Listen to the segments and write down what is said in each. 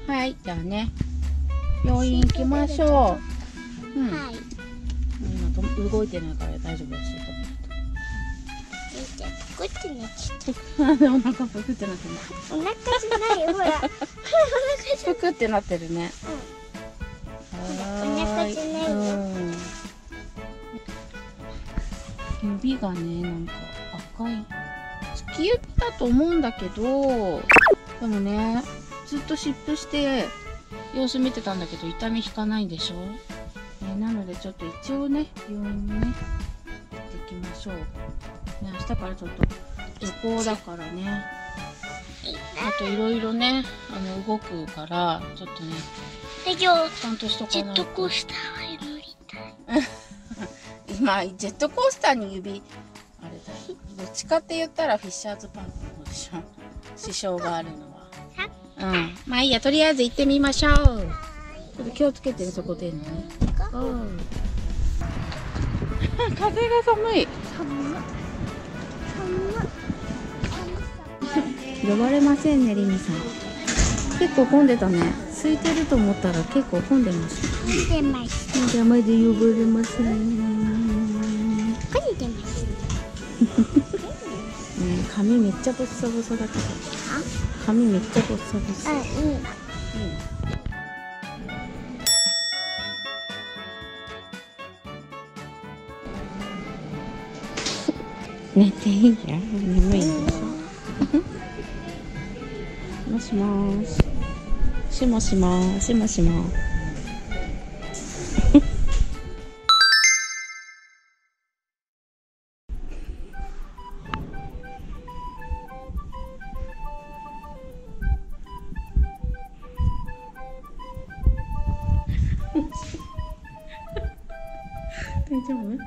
はい、じゃあね、病院行きましょう。うん。 はい。 今動いてないから大丈夫だし。 こっちにちょっお腹ぷくってなってる。 とお腹じゃないよ、ほら。 ぷくってなってるね。 お腹じゃないよ。 指がね、なんか赤い。突き指だと思うんだけど、でもね、ずっと湿布して様子見てたんだけど痛み引かないんでしょ。なのでちょっと一応ね、病院にね、行ってきましょう。ね、明日からちょっと旅行だからね。あといろいろね、動くからちょっとね、ちゃんとしとかないと。 ジェットコースターは乗りたい。 今ジェットコースターに指あれだ。どっちかって言ったらフィッシャーズパンクの方でしょ。支障があるのは。うん。まあいいや、とりあえず行ってみましょう。ちょっと気をつけてね、そこでね。風が寒い。呼ばれませんね、りみさん。結構混んでたね。空いてると思ったら結構混んでました。 混んでました。 邪魔で呼ばれません。 混んでました。 ね、髪めっちゃボッサボサだけど。髪めっちゃボッサボサ。 いいな。 寝ていいや、眠いんでしょ。もしもーし。しもしもーしもしもー。大丈夫？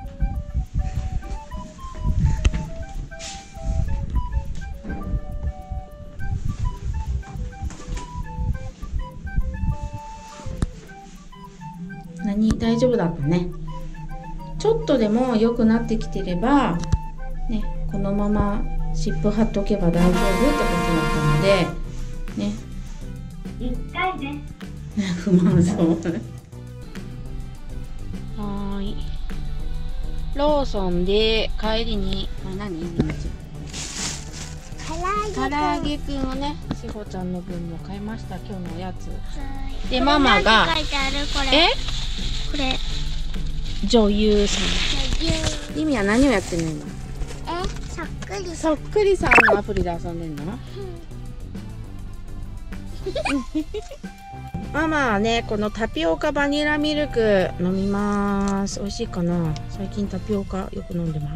大丈夫だったね。ちょっとでも良くなってきてればね、このまま湿布貼っとけば大丈夫ってことだったのでね。 1回です。 不満そう。はーい。ローソンで帰りに何？唐揚げくんをね、しほちゃんの分も買いました。今日のおやつで、ママがこれ女優さん。リミは何をやってんの今？そっくりさんのアプリで遊んでんの？ママはね、このタピオカバニラミルク飲みます。美味しいかな？最近タピオカよく飲んでます。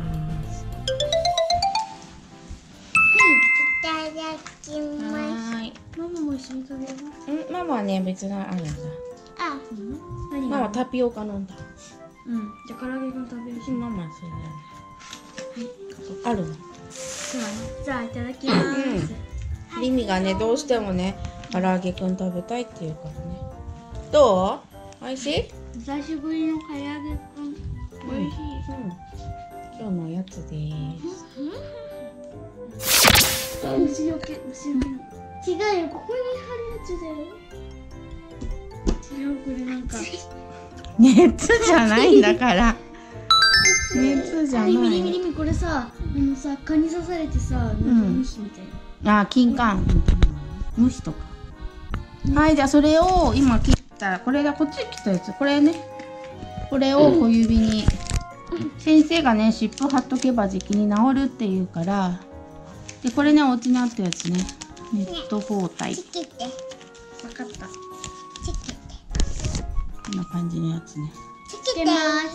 いただきます。 はい。 ママも一緒に食べる？ ママはね、別があるんだ。 あ、 ママタピオカ飲んだ。 うん。じゃあ唐揚げくん食べるし。 ママそれだね。あるの。 じゃあいただきます。 リミがね、どうしてもね、唐揚げくん食べたいって言うからね。どう？美味しい？ 久しぶりの唐揚げくん。美味しい。 今日のおやつです。 虫よけ。違うよ、ここに貼るやつだよ。違う、これなんか。 熱じゃないんだから。熱じゃない。 リミこれさ、蚊に刺されてさ、なんか虫みたいな。 あ、金柑。虫とか。はい、じゃあそれを今切ったら、これがこっち切ったやつ。これね。これを小指に。先生がね、湿布貼っとけば時期に治るっていうから。で、これね、お家にあったやつね。ネット包帯。 分かった。 こんな感じのやつね。 つけます。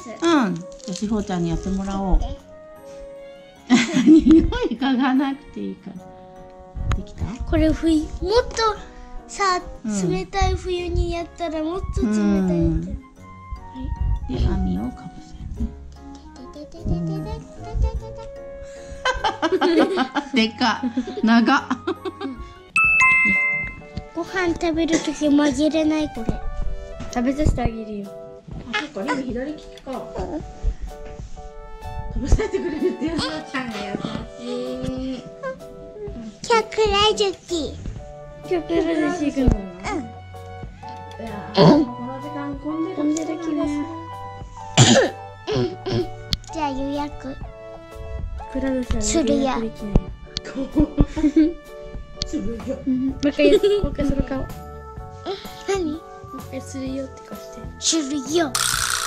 うん。じゃあしほちゃんにやってもらおう。匂い嗅がなくていいから。できた？ これもっとさ、冷たい冬にやったらもっと冷たいって。 で、網をかぶせる。でか。長っ。 ご飯食べるとき紛れないこれ。食べさせてあげるよ。 あ、そっか、左利きか。食べさせてくれるっていうのちゃんが優しい。 160。160くん。 この時間混んでる気がする。じゃあ予約プラダさんするや。するよ。もう一回する顔。何？もう一回するよって顔して。するよ。もう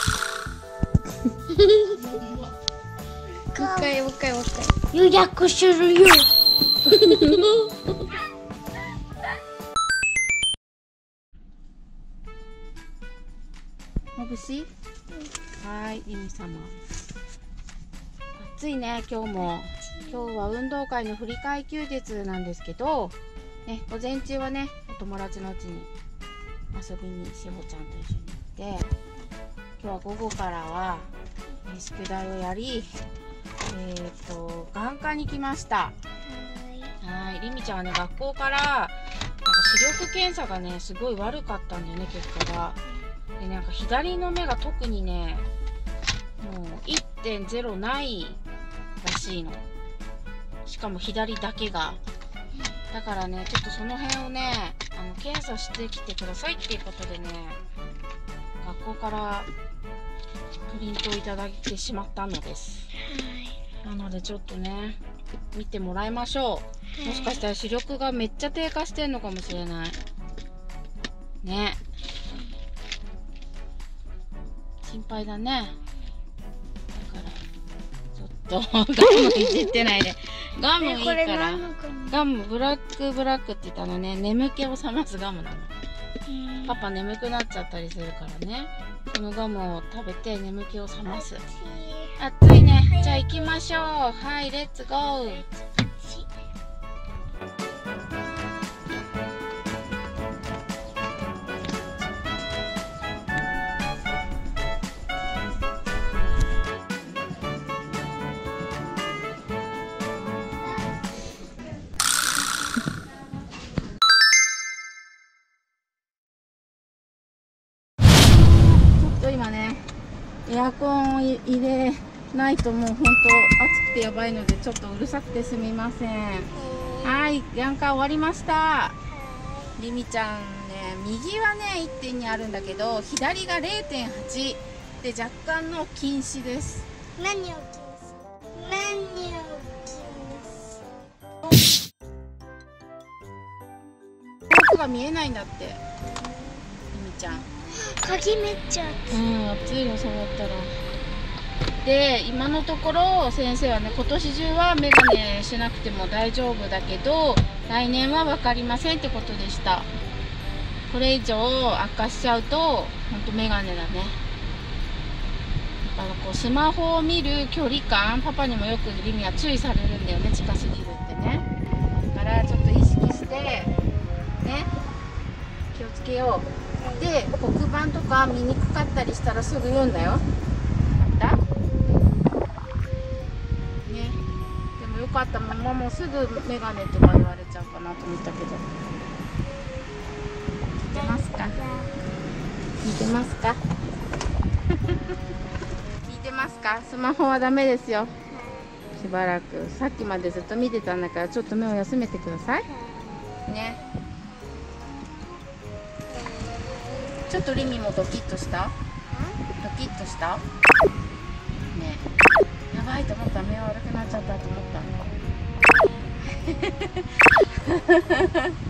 一回。予約するよ。 まぶしい？はい、リミ様。暑いね、今日も。今日は運動会の振り替え休日なんですけど、ね、午前中はね、お友達の家に遊びにしほちゃんと一緒に行って、今日は午後からは、宿題をやり、眼科に来ました。はい、リミちゃんはね、学校からなんか視力検査がね、すごい悪かったんだよね、結果が。で、なんか左の目が特にね、もう 1.0 ないらしいの。しかも左だけが。だからね、ちょっとその辺をね、検査してきてくださいっていうことでね、学校からプリントをいただいてしまったのです。なのでちょっとね、見てもらいましょう。もしかしたら視力がめっちゃ低下してんのかもしれない。ね。心配だね。だから、ちょっと、ガムいじってないで。ガムいいから。ガム、ブラックって言ったのね、眠気を覚ますガムなの。パパ眠くなっちゃったりするからね。このガムを食べて眠気を覚ます。暑いね。じゃあ行きましょう。はい、レッツゴー。今ね、エアコンを入れないともうほんと暑くてやばいのでちょっとうるさくてすみません。はい、眼科終わりました。リミちゃんね、右はね 1.2 あるんだけど左が 0.8 で若干の近視です。 何を遠くが見えないんだって、リミちゃん。 鍵めっちゃ暑いの触ったら。で、今のところ先生はね、今年中はメガネしなくても大丈夫だけど来年は分かりませんってことでした。これ以上悪化しちゃうとほんとメガネだね。だからこうスマホを見る距離感、パパにもよくリミは注意されるんだよね、近すぎるってね。だからちょっと意識してね、気をつけよう。で、黒板とか見にくかったりしたらすぐ言うんだよ。またね。でもよかった、ママもすぐメガネとか言われちゃうかなと思ったけど。聞いてますか？聞いてますか？聞いてますか？スマホはダメですよ。しばらく。さっきまでずっと見てたんだからちょっと目を休めてください。ね。ちょっとリミもドキッとした？ドキッとした？ねえ、やばいと思った。目悪くなっちゃったと思った。ねえ、だよ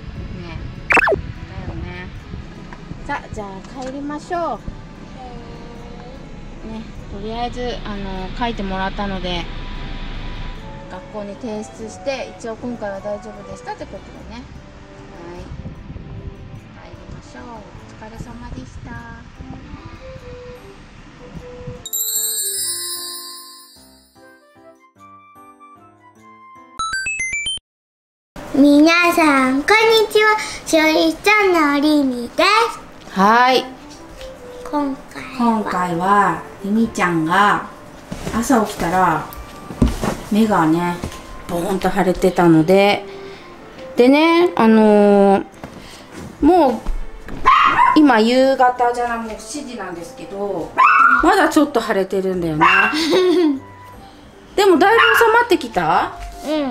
ね。さあ、じゃあ帰りましょう。ね、とりあえず書いてもらったので学校に提出して一応今回は大丈夫でしたってことでね。はい。帰りましょう。お疲れ様でした。 皆さんこんにちは、しおりちゃんのりみです。 はい。 今回はりみちゃんが朝起きたら目がねボーンと腫れてたのでね、もう今夕方じゃない、もう7時なんですけどまだちょっと腫れてるんだよね。でもだいぶ収まってきた？ うん。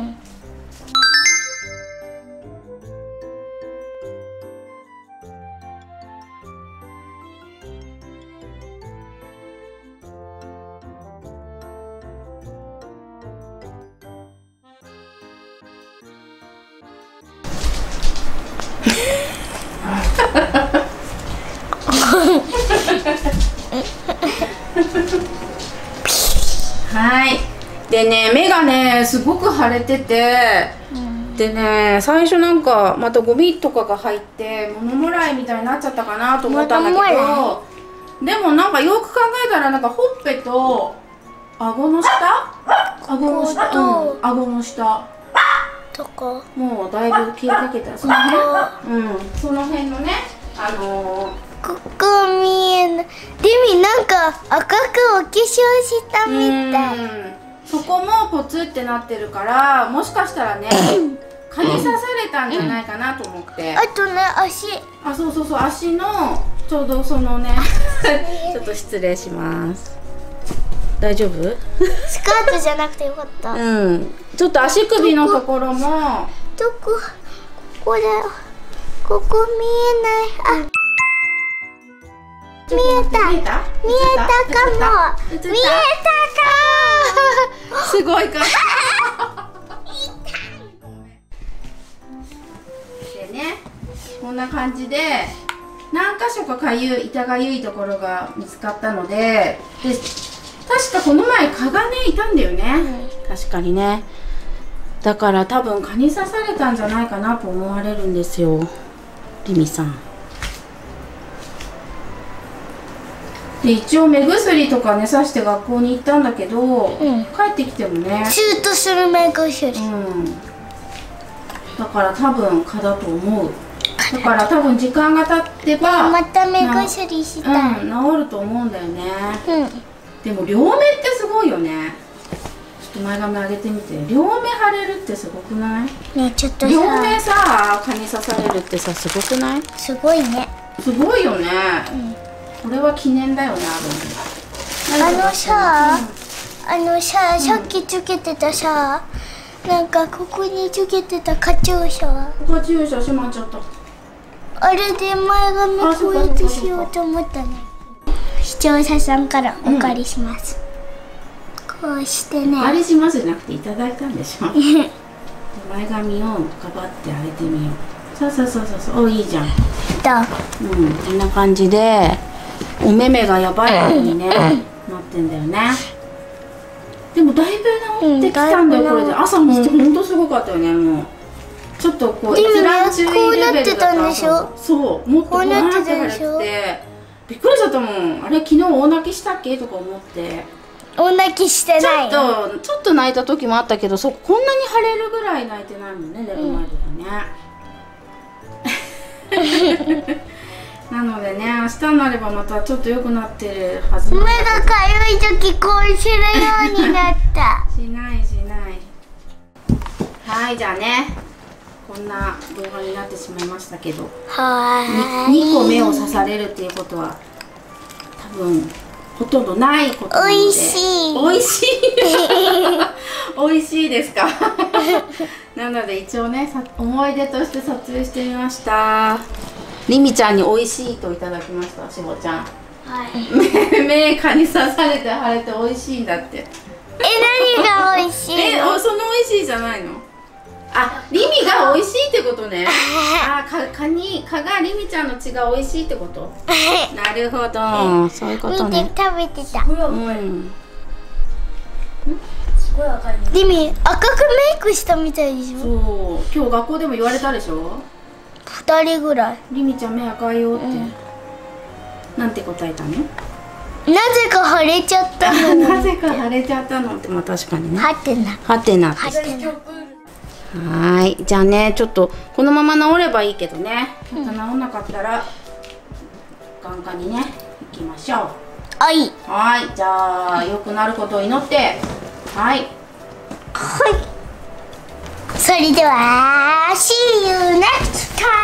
はい。でね、目がねすごく腫れてて、でね、最初なんかまたゴミとかが入って物もらいみたいになっちゃったかなと思ったんだけど、でもなんかよく考えたらなんかほっぺと顎の下、顎の下、顎の下とかもうだいぶ消えかけた。その辺、その辺のね、 ここ見えない。リミなんか赤くお化粧したみたい。 そこもポツってなってるから、もしかしたらね蚊に刺されたんじゃないかなと思って。 あとね、足。 あ、そうそうそう、足のちょうどそのねちょっと失礼します。大丈夫？ スカートじゃなくてよかった。 ちょっと足首のところもここだよ。ここ見えない。あ、見えたかも。見えたかも。 すごいか。でね、こんな感じで何箇所か痛がゆいところが見つかったので、確かこの前蚊がねいたんだよね、確かにね。だから多分蚊に刺されたんじゃないかなと思われるんですよ、リミさん。で一応目薬とかねさして学校に行ったんだけど、帰ってきてもねシュートする目薬。 だから多分蚊だと思う。だから多分時間が経ってばまた目薬したい。 治ると思うんだよね。でも両目ってすごいよね。ちょっと前髪上げてみて。両目腫れるってすごくない？ ね、ちょっとさ、 両目さ蚊に刺されるってさすごくない？ すごいね。 すごいよね。これは記念だよね、 さっきつけてたさ、なんかここにつけてたカチューシャ。 カチューシャしまっちゃった。 あれで前髪こうやってしようと思ったね。視聴者さんからお借りします。こうしてね。 お借りしますじゃなくていただいたんでしょ。前髪をかばってあげてみよう。そうそうそうそう。お、いいじゃん。こんな感じでお目目がやばいことにねなってんだよね。でもだいぶ治ってきたんだよ、これで。朝もうほんとすごかったよね。もうちょっとこう一覧注意レベルだった。そう、もっとこうなっててびっくりしちゃったもん。あれ昨日大泣きしたっけとか思って。 大泣きしてない。 ちょっと泣いた時もあったけど、こんなに腫れるぐらい泣いてないもんね、寝る前とかね。なのでね、明日になればまたちょっと良くなってるはず。 目がかゆい時こうするようになった。 しないしない。はい、じゃあね、こんな動画になってしまいましたけど、2個目を刺されるっていうことは多分ほとんどないことなので。 おいしい。 おいしい。おいしいですか。なので一応ね、思い出として撮影してみました。りみちゃんにおいしいといただきました。しぼちゃん。目蚊に刺されて腫れておいしいんだって。 何がおいしいの？ そのおいしいじゃないの？あ、りみがおいしいってことね。蚊がりみちゃんの血がおいしいってこと？なるほど、そういうことね。 見て、食べてた。りみ、赤くメイクしたみたいでしょ？ そう、今日学校でも言われたでしょ ？2人ぐらい。 りみちゃん目赤いよって。なんて答えたの？ なぜか腫れちゃったの。 なぜか腫れちゃったのって、まあ確かにね。はてな。はい、じゃあね、ちょっとこのまま治ればいいけどね、また治んなかったら眼科にね行きましょう。 はい、 じゃあ良くなることを祈って、 それでは See you next time!